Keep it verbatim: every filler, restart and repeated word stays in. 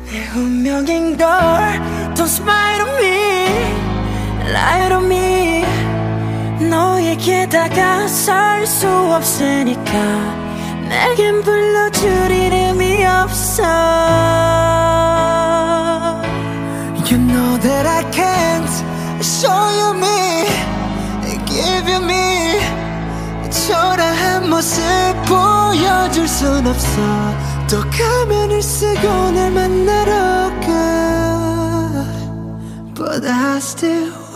내 운명인 걸. Don't smile on me, lie on me. 너에게 다가설 수 없으니까 내겐 불러줄 이름이 없어. You know that I can't show you me, give you me. 초라한 모습 보여줄 순 없어. 또 가면을 쓰고 날 만나러 가. But I still